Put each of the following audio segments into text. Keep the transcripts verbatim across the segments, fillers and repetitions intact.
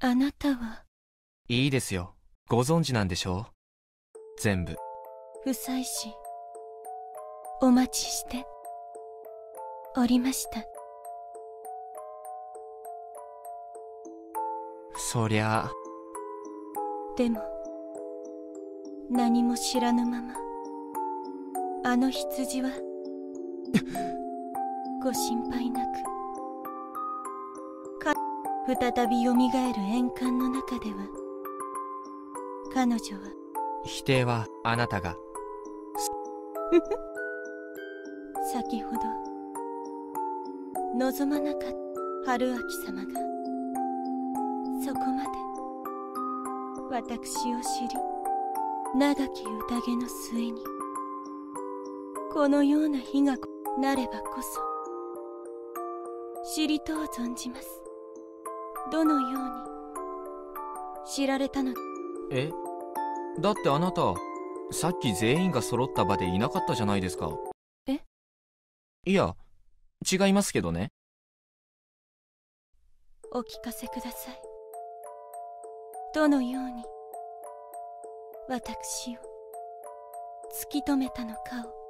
あなたは。 いいですよ。ご存知なんでしょう？全部。 夫妻子、お待ちしておりました。 そりゃあ。 でも何も知らぬままあの羊はご心配なくか再びよみがえる円環の中では彼女は否定はあなたが。 先ほど望まなかった春明様がそこまで私を知り長き宴の末にこのような日がなればこそ知りとう存じます。どのように知られたの？ え？だってあなたさっき全員が揃った場でいなかったじゃないですか。 え？ いや違いますけどね。 お聞かせください。どのように私を突き止めたのかを。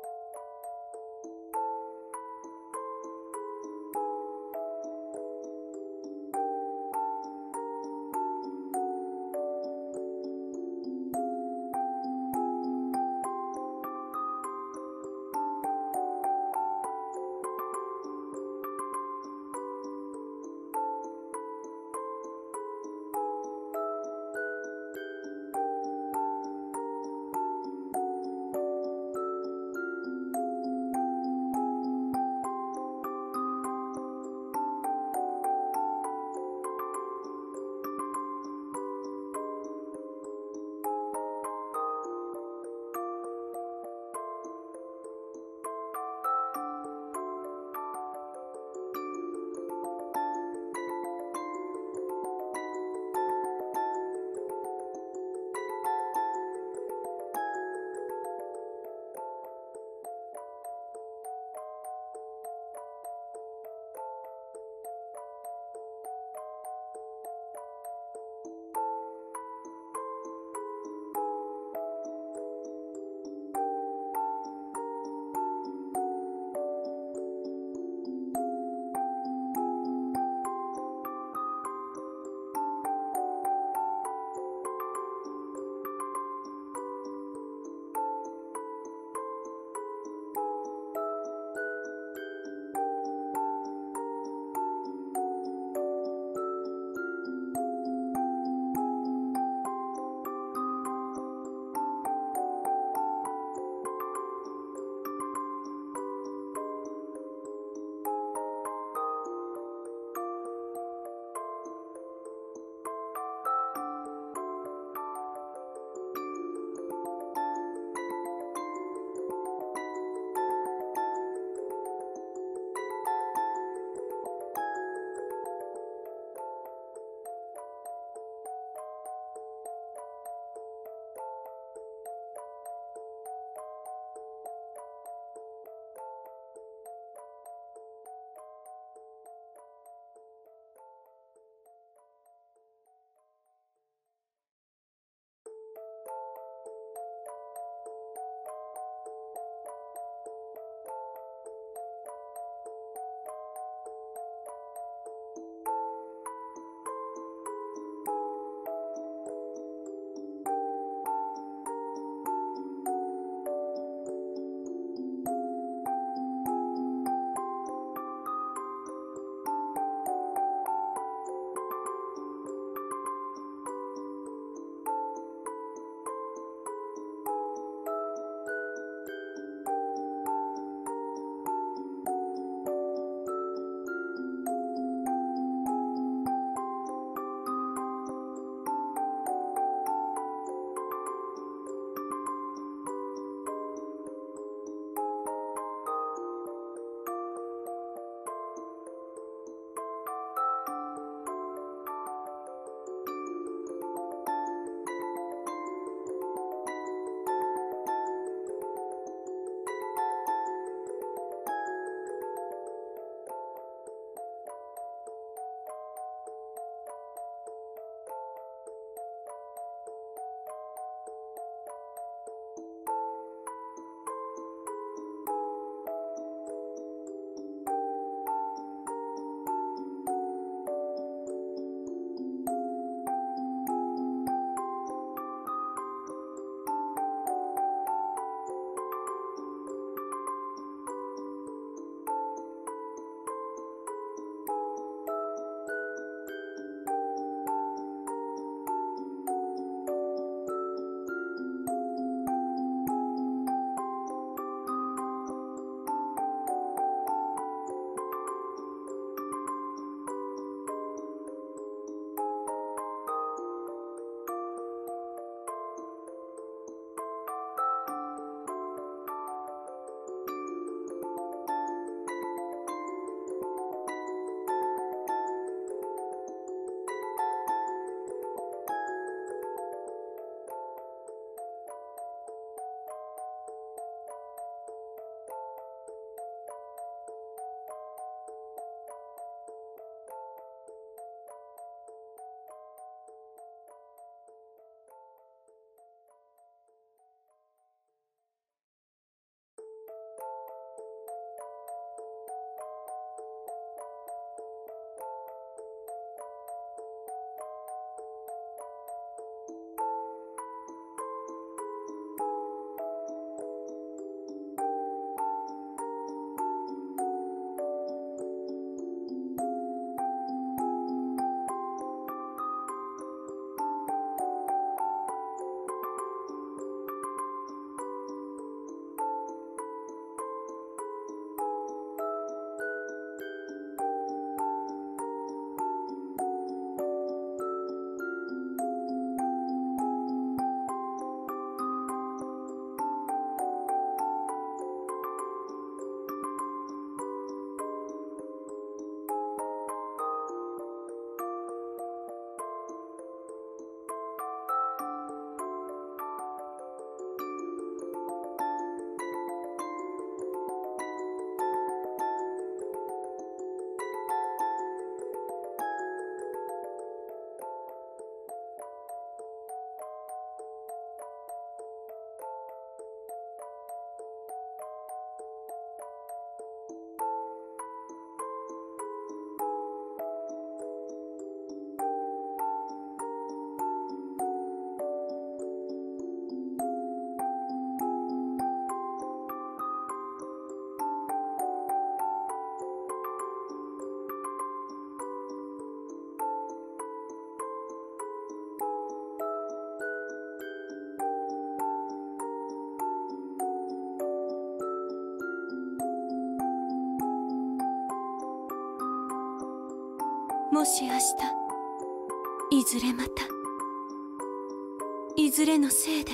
もし明日いずれまたいずれのせいで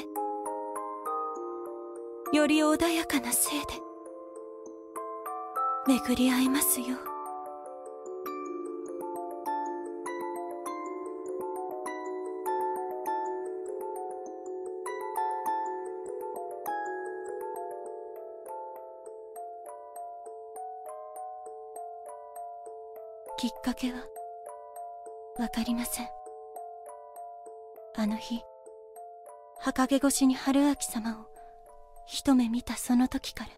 より穏やかなせいで巡り合いますよ。きっかけはわかりません。あの日墓越しに春明様を一目見たその時から。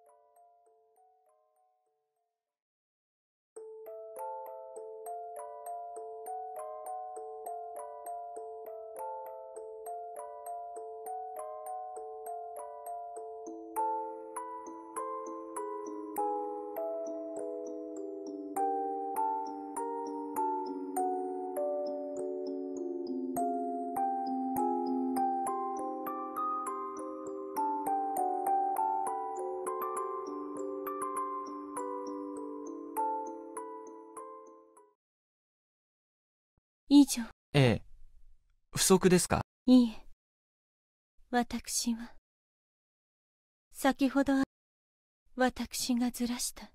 以上。 ええ。不足ですか？ いいえ。私は、先ほど私がずらした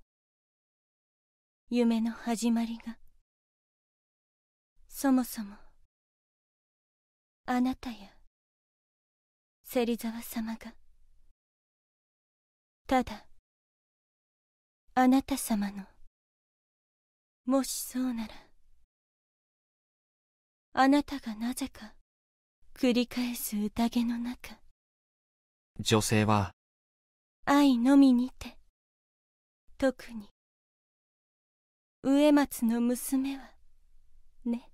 夢の始まりが、そもそも、あなたや芹沢様が、ただ、あなた様の、もしそうなら、あなたがなぜか繰り返す宴の中、 女性は愛のみにて、特に植松の娘はね。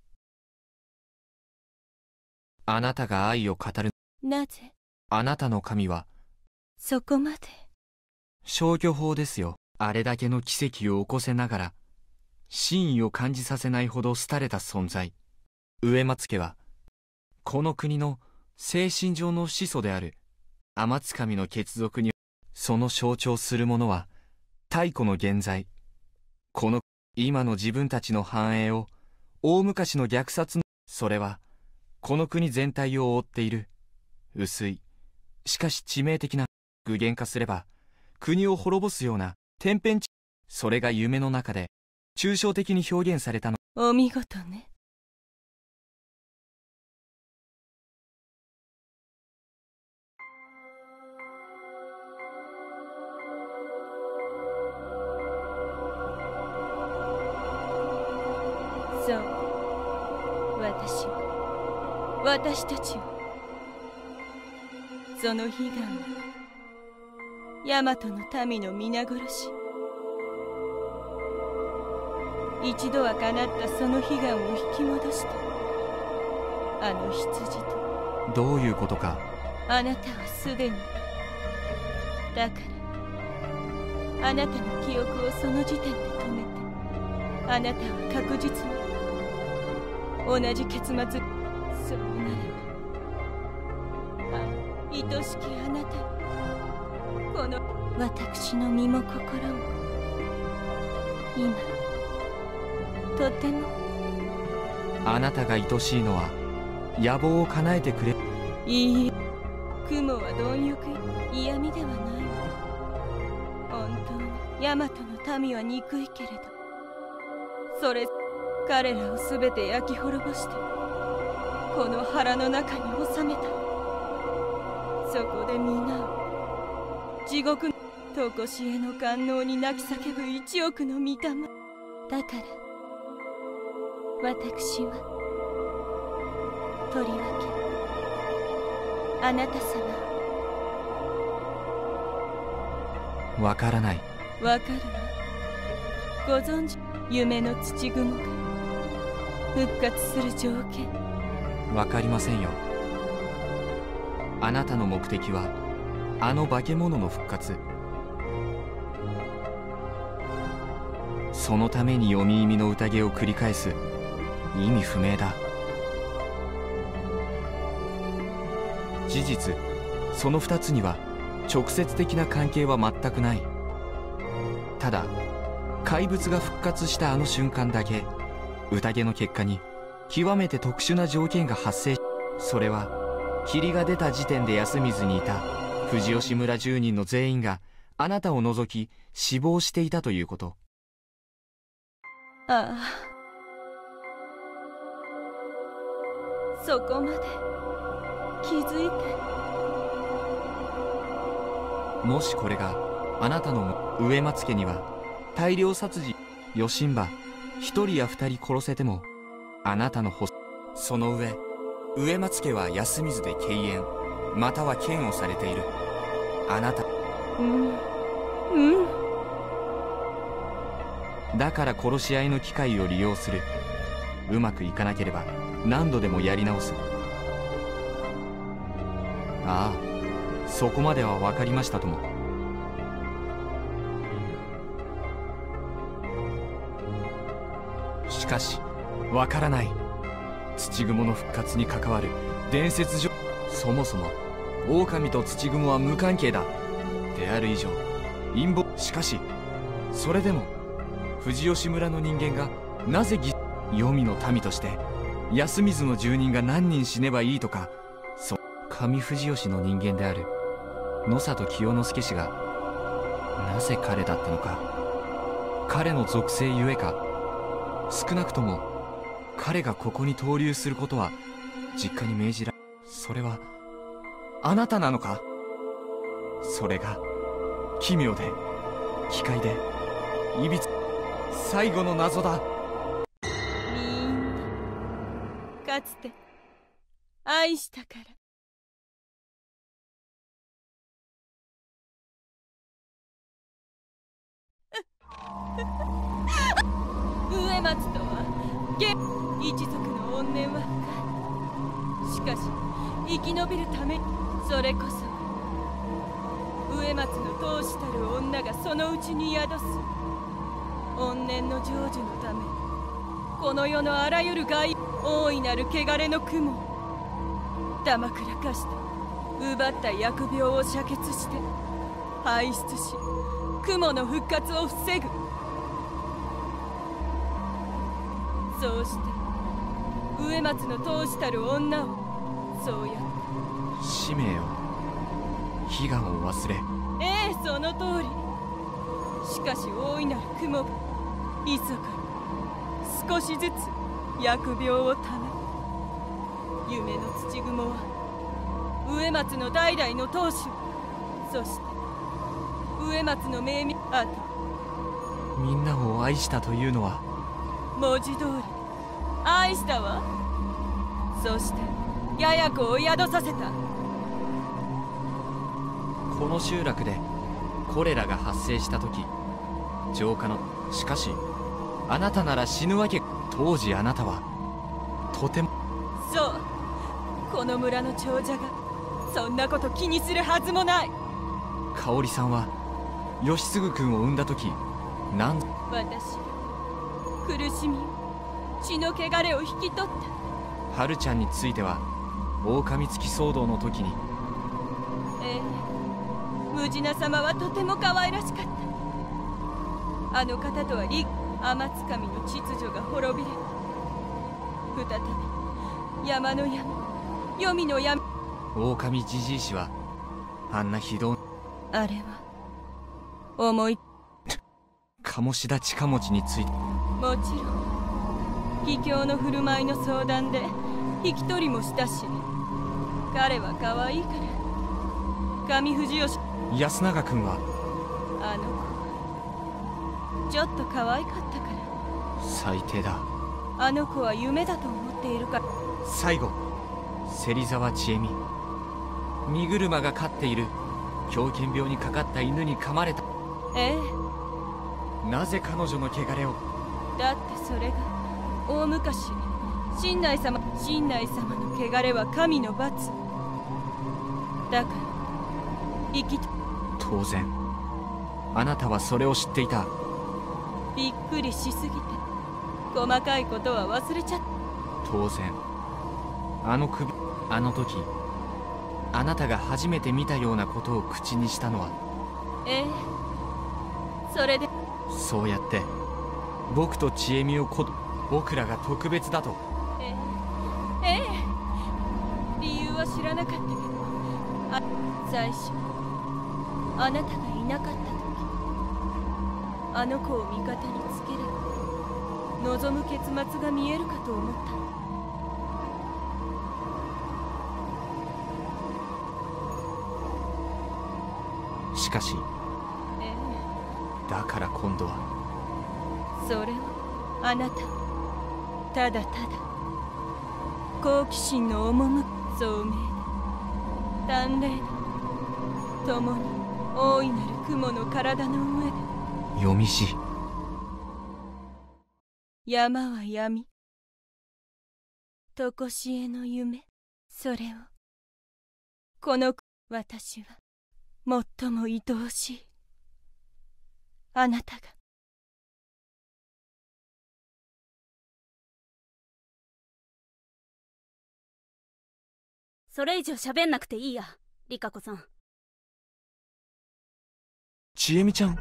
あなたが愛を語る。 なぜあなたの神はそこまで。 消去法ですよ。あれだけの奇跡を起こせながら真意を感じさせないほど廃れた存在。植松家はこの国の精神上の始祖である天津神の血族に、その象徴するものは太古の現在、この今の自分たちの繁栄を大昔の虐殺の、それはこの国全体を覆っている薄いしかし致命的な、具現化すれば国を滅ぼすような天変地、それが夢の中で抽象的に表現されたの。 お見事ね。そう、私は私たちはその悲願を大和の民の皆殺し、一度は叶ったその悲願を引き戻したあの羊と。 どういうことか。 あなたはすでに、だからあなたの記憶をその時点で止めて、あなたは確実に同じ結末。そうなれば、あ、愛しきあなたに、この私の身も心も今とても。 あなたが愛しいのは野望を叶えてくれ。 いいえ、雲は貪欲、嫌味ではないわ。本当に大和の民は憎いけれど、それ彼らを全て焼き滅ぼしてこの腹の中に収めた。そこで皆を地獄の常しえの官能に泣き叫ぶ一億の御霊。だから私はとりわけあなた様を。わからない。 わかるわ。ご存知、夢の土雲が復活する条件。 わかりませんよ。あなたの目的はあの化け物の復活。そのために読み意味の宴を繰り返す。意味不明だ。事実、その二つには直接的な関係は全くない。ただ怪物が復活したあの瞬間だけ宴の結果に極めて特殊な条件が発生。それは霧が出た時点で安水にいた藤吉村住人の全員があなたを除き死亡していたということ。 ああ、そこまで気づいて。 もしこれがあなたの植松家には大量殺人、余震馬一人や二人殺せてもあなたのほその上植松家は安水で敬遠または嫌悪されている。あなたうんうんだから殺し合いの機会を利用する。うまくいかなければ何度でもやり直す。ああ、そこまでは分かりましたとも。しかし分からない。土蜘蛛の復活に関わる伝説上、そもそも狼と土蜘蛛は無関係だである以上陰謀。しかしそれでも藤吉村の人間がなぜ義黄泉の民として安水の住人が何人死ねばいいとか、そ上藤吉の人間である野里清之助氏がなぜ彼だったのか、彼の属性ゆえか、少なくとも彼がここに投留することは実家に命じられ、それはあなたなのか。それが奇妙で奇怪でいびつ最後の謎だ。 みんなかつて愛したから。植松とは現一族の怨念は深い。しかし生き延びるためにそれこそ植松の闘士たる女がそのうちに宿す怨念の成就のため、この世のあらゆる害大いなる汚れの雲をだまくらかして奪った疫病を遮血して排出し、雲の復活を防ぐ。そうして植松の闘士たる女をそうやって使命を悲願を忘れ。 ええ、その通り。しかし大いなる雲が密かに少しずつ疫病をため、夢の土蜘蛛は植松の代々の当主、そして植松の命名あとみんなを愛したというのは文字通り愛したわ。そしてやや子を宿させた。 この集落でコレラが発生した時、浄化のしかしあなたなら死ぬわけ。当時あなたはとてもそう、この村の長者がそんなこと気にするはずもない。 香織さんは義継君を産んだ時なん私が苦しみ血の汚れを引き取った。 春ちゃんについては狼付き騒動の時に。 ええ、ムジナ様はとても可愛らしかった。あの方とはリ天津神の秩序が滅びれば再び山の闇、黄泉の闇。 狼じじい氏はあんな非道。 あれは思い鴨志田近持ちについてもちろん卑怯の振る舞いの相談で引き取りもしたし、彼は可愛いから上藤吉。 安永君はあの子はちょっと可愛かったから。 最低だ。 あの子は夢だと思っているから。 最後芹沢千恵美、荷車が飼っている狂犬病にかかった犬に噛まれた。 ええ、 なぜ彼女の汚れを。 だってそれが大昔神内様神内様の汚れは神の罰だから生きて。 当然あなたはそれを知っていた。 びっくりしすぎて細かいことは忘れちゃった。 当然あの首あの時あなたが初めて見たようなことを口にしたのは。 ええ、それでそうやって僕と千恵美をこ僕らが特別だと。 ええええ、理由は知らなかったけど、あ最初あなたがいなかった時、あの子を味方につければ望む結末が見えるかと思った。 しかし、 ええ、 だから今度はそれはあなたただただ好奇心の赴く聡明な淡麗な共に大いなる雲の体の上で夜道。 山は闇、とこしえの夢、それをこの私は最も愛おしいあなたが。 それ以上喋んなくていいや、リカ子さん。 ちえみちゃん、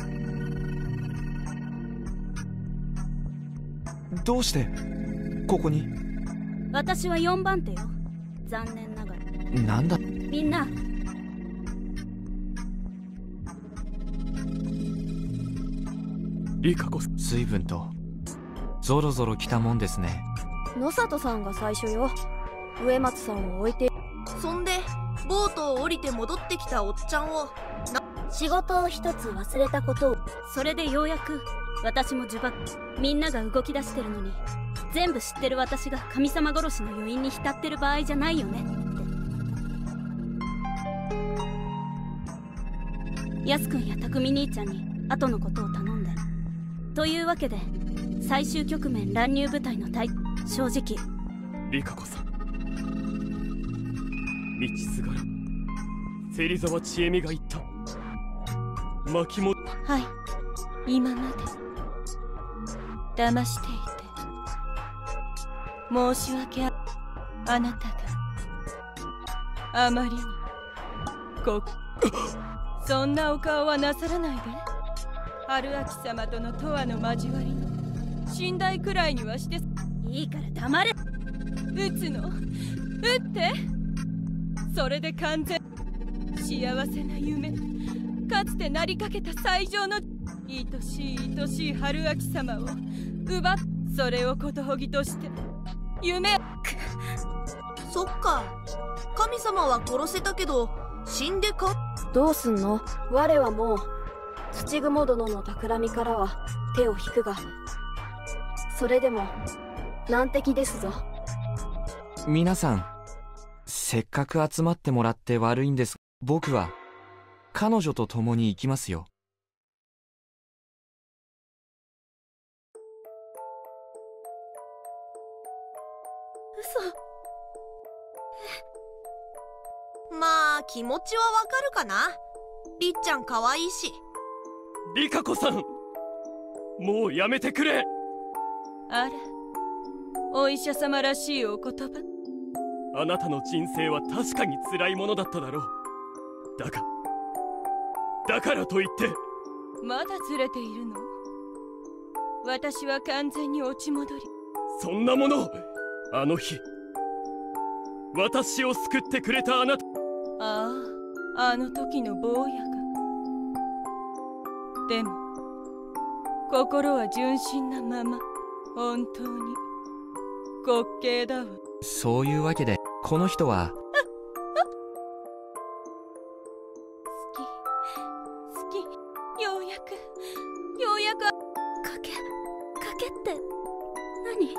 どうしてここに？ 私はよんばん手よ、残念ながら。 なんだ？ みんなリカ子、随分とゾロゾロ来たもんですね。 野里さんが最初よ。植松さんを置いて、 そんでボートを降りて戻ってきたおっちゃんをな仕事を一つ忘れたことを。それでようやく私も呪縛。みんなが動き出してるのに全部知ってる私が神様殺しの余韻に浸ってる場合じゃないよねって。やすくんやたくみ兄ちゃんに後のことを頼んで。というわけで最終局面乱入部隊の対正直リカ子さん、道すがら芹沢千恵美が言った巻も。 はい、今まで騙していて申し訳ああなたがあまりにごそんなお顔はなさらないで。春明様との永遠の交わりの信頼くらいにはして。 いいから黙れ。 撃つの撃ってそれで完全幸せな夢、かつてなりかけた最上の愛しい愛しい春明様を奪っ、それをことほぎとして夢。 そっか、神様は殺せたけど死んでか。 どうすんの？我はもう土雲殿の企みからは手を引くが、それでも難敵ですぞ。 皆さん、せっかく集まってもらって悪いんです。僕は彼女と共に行きますよ。 嘘。まあ気持ちはわかるかな。りっちゃんかわいいし。 リカ子さん、もうやめてくれ。 あら、お医者様らしいお言葉。 あなたの人生は確かに辛いものだっただろう。だがだからといってまだずれているの？私は完全に落ち戻り。 そんなもの、あの日私を救ってくれたあなた。 ああ、あの時の坊やが。でも心は純真なまま、本当に滑稽だわ。 そういうわけでこの人は好き好き、ようやくようやく。 賭け賭けって何？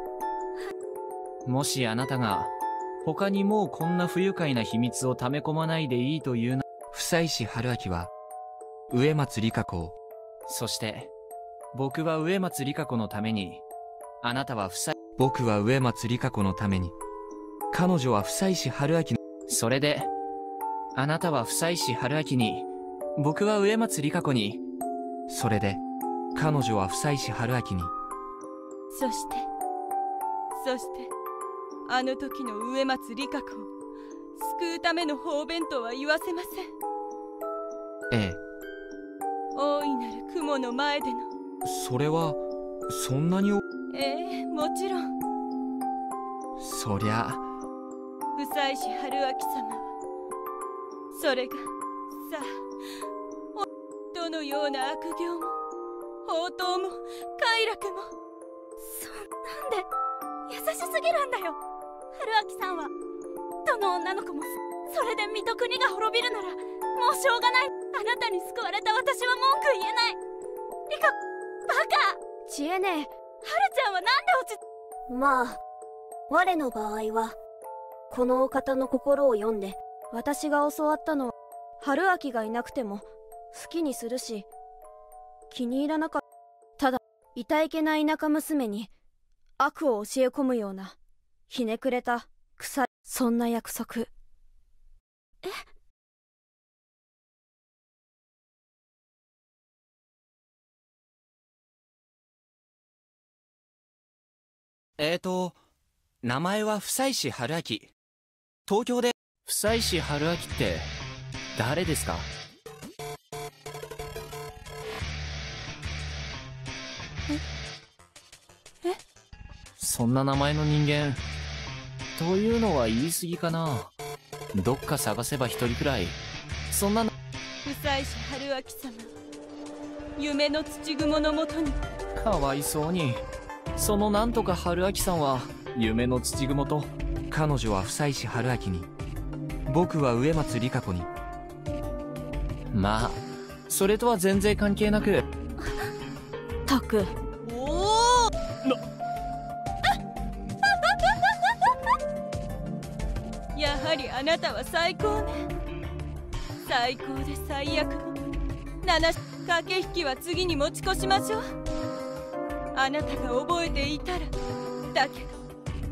もしあなたが他にもうこんな不愉快な秘密を溜め込まないでいいというな。 房石春明は植松里香子を、 そして僕は植松里香子のために、あなたは房僕は植松里香子のために、彼女は房石春明の。 それであなたは房石春明に、僕は植松里香子に。 それで彼女は房石春明に。 そしてそしてあの時の植松里香子を救うための方便とは言わせません。 ええ。 大いなる雲の前での。 それはそんなにお。 ええ、もちろん。 そりゃ不妻子春明様はそれがさあ、おどのような悪行も放蕩も快楽も、 そんなんで優しすぎるんだよ。春明さんはどの女の子もそれで水戸国が滅びるならもうしょうがない。あなたに救われた私は文句言えない。リカ、バカ。 知恵ねえ。 春ちゃんはなんで落ちまあ我の場合はこのお方の心を読んで、私が教わったのは春明がいなくても好きにするし、気に入らなかった。ただいたいけない田舎娘に悪を教え込むようなひねくれた腐い、そんな約束。 ええーと名前は不妻子春明。東京で不妻子春明って誰ですか？ ええそんな名前の人間というのは言い過ぎかな。どっか探せば一人くらいそんなの。 不妻子春明様、夢の土蜘蛛のもとに。 かわいそうに。そのなんとか春明さんは夢の土蜘蛛と。 彼女は不妻子春明に、僕は植松里香子に。 まあそれとは全然関係なく。 たくおおなやはりあなたは最高ね。最高で最悪の七駆け引きは次に持ち越しましょう。あなたが覚えていたらだけど。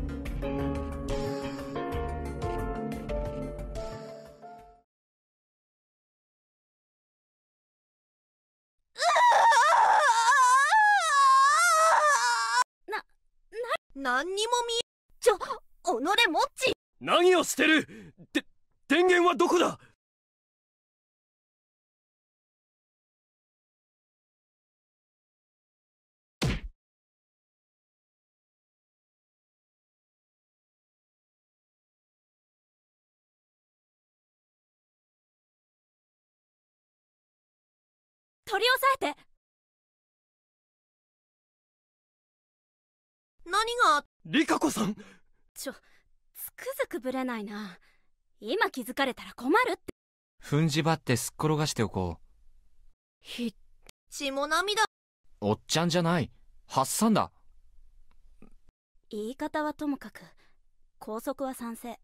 何にも見え。 ちょ、己もっち。 何をしてる。で電源はどこだ。 取り押さえて。 何が。 リカ子さん。 ちょ、つくづくぶれないな。今気づかれたら困るって。 踏んじばってすっ転がしておこう。 ひ血も涙。 おっちゃんじゃない、ハッサンだ。 言い方はともかく校則は賛成。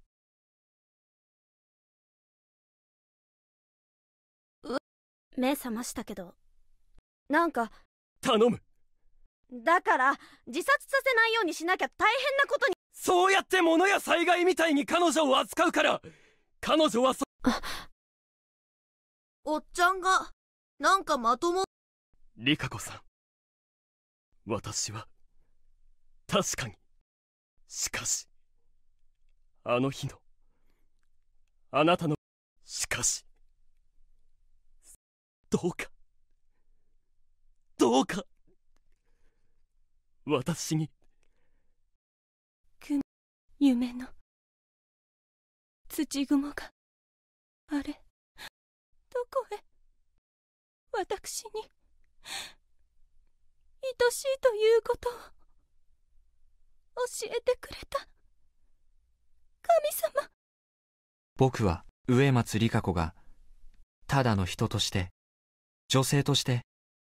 目覚ましたけど。 なんか頼む。 だから自殺させないようにしなきゃ大変なことに。 そうやって物や災害みたいに彼女を扱うから。彼女はそおっちゃんがなんかまとも。 リカ子さん、私は確かに、しかしあの日のあなたの、しかしどうかどうか私に。 夢の土蜘蛛があれ、どこへ。私に愛しいということを教えてくれた神様。 僕は植松里香子がただの人として、女性として。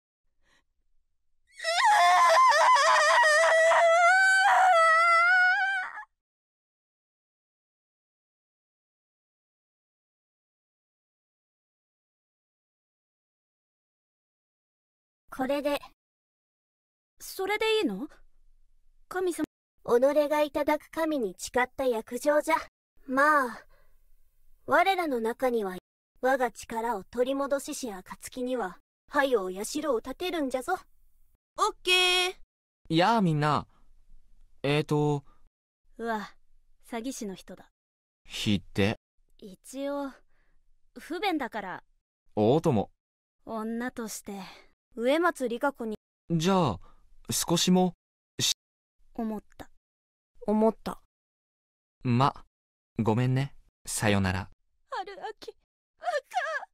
これで。 それでいいの？神様。 己がいただく神に誓った約定じゃ。まあ我らの中には我が力を取り戻しし暁には拝をやしろを立てるんじゃぞ。 オッケー。 やあみんな。えーとうわ、詐欺師の人だ。 ひって一応不便だから。 おうとも。 女として植松里香子に。 じゃあ少しも思った。 思った。 ま、ごめんね。さよなら。 春秋、バカ。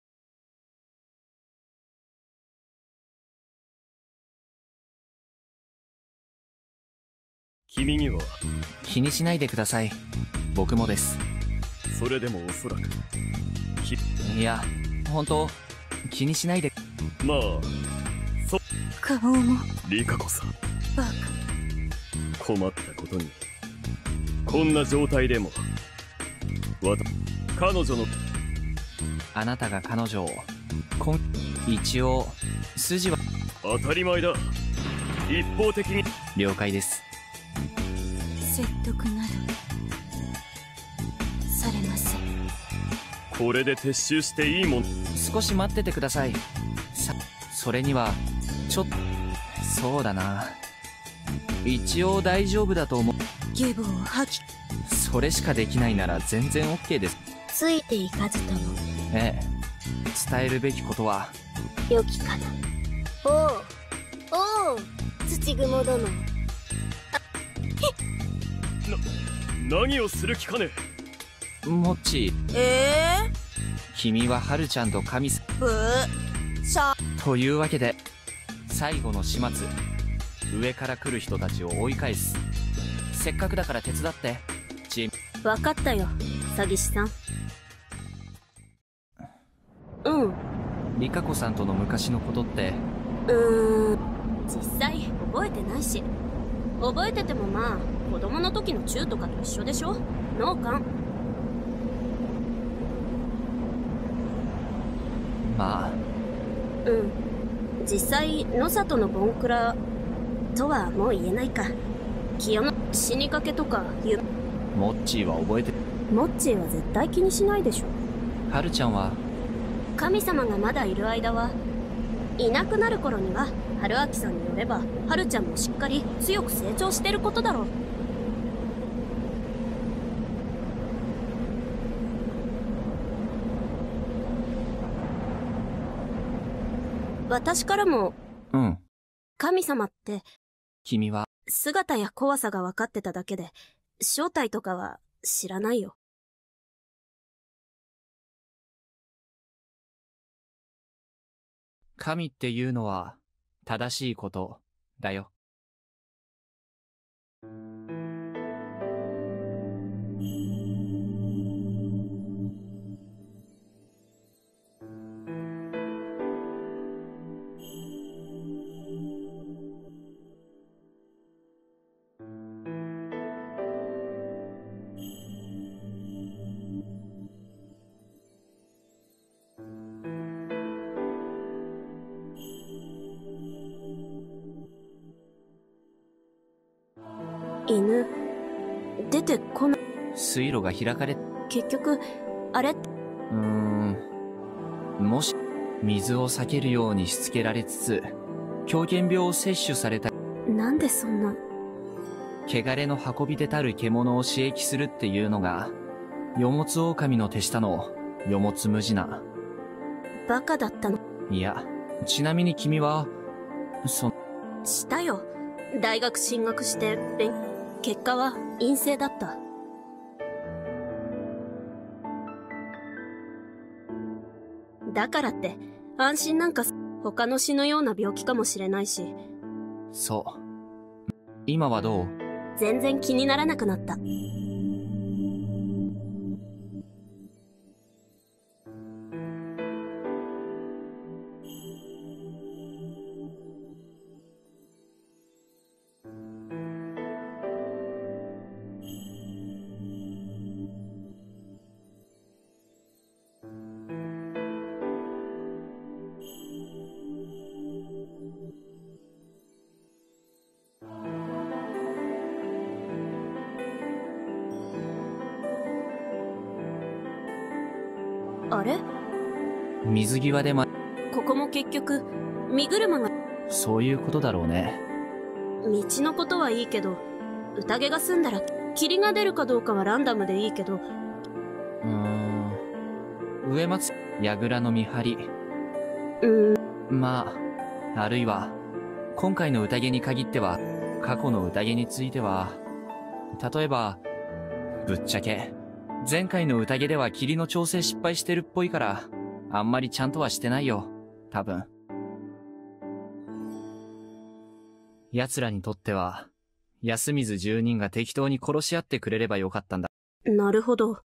君には気にしないでください。僕もです。 それでもおそらくきいや、本当気にしないで。 まあそ顔もリカ子さん、 バカ。 困ったことにこんな状態でもわた彼女のあなたが彼女をこん一応筋は当たり前だ。一方的に了解です。 説得などされません。 これで撤収していいもん。 少し待っててください。さそれにはちょっとそうだな、一応大丈夫だと思う。 ゲボを吐き、 それしかできないなら全然 OK です。 ついていかずともええ、伝えるべきことは良きかな。 おうおう、土雲殿。 な何をする気かね。 もっち、 えー、 君はハルちゃんと神さぶしゃ。 というわけで最後の始末、上から来る人たちを追い返す。せっかくだから手伝ってチーム。 分かったよ、詐欺師さん。うん。 リカ子さんとの昔のことって。 うーん、実際覚えてないし、覚えててもまあ子供の時のチューとかと一緒でしょ。脳幹。 まあうん、実際野里のボンクラとはもう言えないか。清の死にかけとかゆモッチーは覚えてる。 モッチーは絶対気にしないでしょ。 ハルちゃんは神様がまだいる間はいなくなる頃には、春秋さんによればハルちゃんもしっかり強く成長してることだろう。私からも、 うん。 神様って君は姿や怖さが分かってただけで正体とかは知らないよ。 神っていうのは正しいことだよ。 犬出てこない。 水路が開かれ結局あれ。 うーん、もし水を避けるようにしつけられつつ狂犬病を摂取された。 なんでそんな。 汚れの運び出たる獣を刺激するっていうのがヨモツオオカミの手下のヨモツムジナ。 バカだったの。 いや、ちなみに君はそしたよ。大学進学して勉結果は陰性だった。だからって安心なんか。他の死ぬような病気かもしれないし。 そう今はどう？ 全然気にならなくなった。あれ？ 水際でま、 ここも結局身車が。 そういうことだろうね。 道のことはいいけど、宴が済んだら霧が出るかどうかはランダムでいいけど。 うーん、植松櫓の見張り。 うーん、 まああるいは今回の宴に限っては過去の宴については、例えば、ぶっちゃけ、前回の宴では霧の調整失敗してるっぽいから、あんまりちゃんとはしてないよ、多分。奴らにとっては、安水住人が適当に殺し合ってくれればよかったんだ。 なるほど。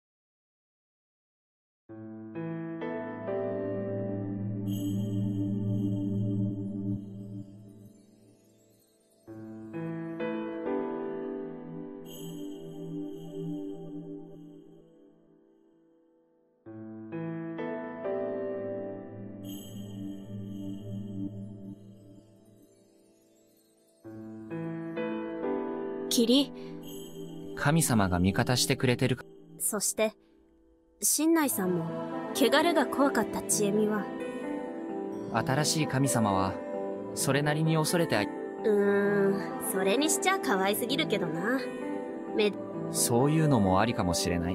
霧。 神様が味方してくれてるか。 そして、新内さんも、汚れが怖かった千恵美は。 新しい神様は、それなりに恐れてあ、 うーん、それにしちゃ可愛すぎるけどな。め、 そういうのもありかもしれない。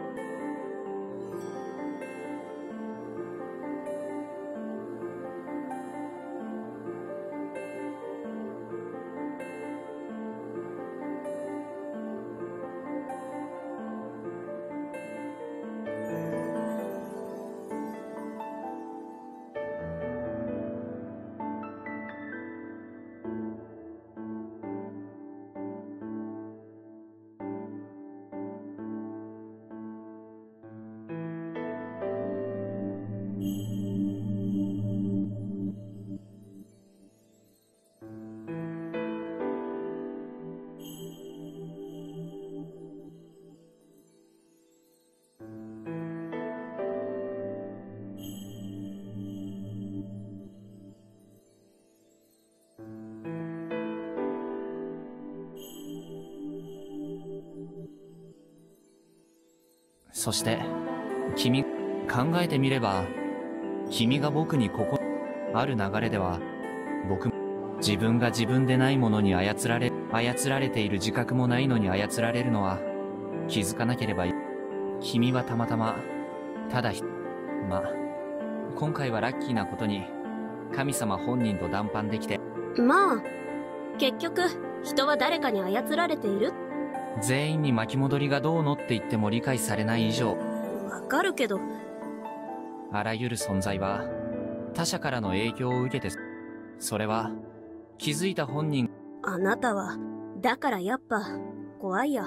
そして、君、考えてみれば、君が僕にここ、ある流れでは、僕も、自分が自分でないものに操られ、操られている自覚もないのに操られるのは、気づかなければいい。君はたまたま、ただひ、ま、今回はラッキーなことに、神様本人と談判できて。 まあ、結局、人は誰かに操られている。 全員に巻き戻りがどうのって言っても理解されない以上。 わかるけど。 あらゆる存在は、他者からの影響を受けて、それは、気づいた本人。 あなたは、だからやっぱ、怖いや。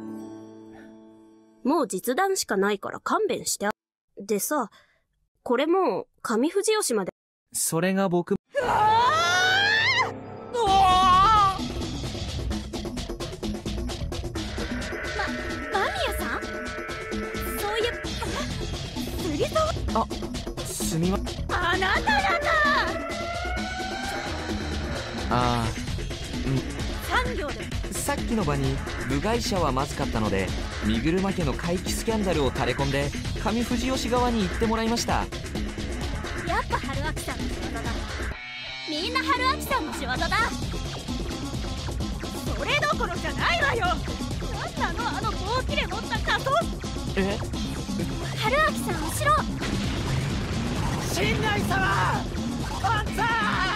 もう実弾しかないから勘弁して。でさ、これもう、上富士吉まで。 それが僕。あ、すみま。 あなただか。 ああ、 うん。さんびょうで。 さっきの場に部外者はまずかったので、三車家の怪奇スキャンダルを垂れ込んで上富士吉側に行ってもらいました。 やっぱ春明さんの仕業だ。みんな春明さんの仕業だ。それどころじゃないわよ。なんなのあの棒切れ持った仮装。 え？ 春明さん後ろ。 新内様万歳。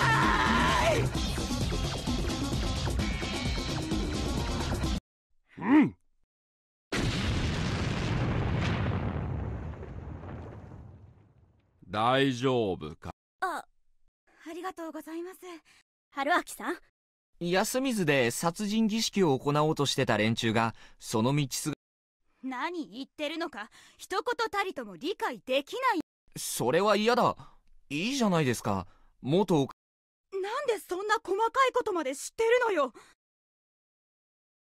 うん。 大丈夫か。 あ、ありがとうございます。春明さん。 安水で殺人儀式を行おうとしてた連中がその道すが。 何言ってるのか一言たりとも理解できない。 それは嫌だ。いいじゃないですか。元。 なんでそんな細かいことまで知ってるのよ。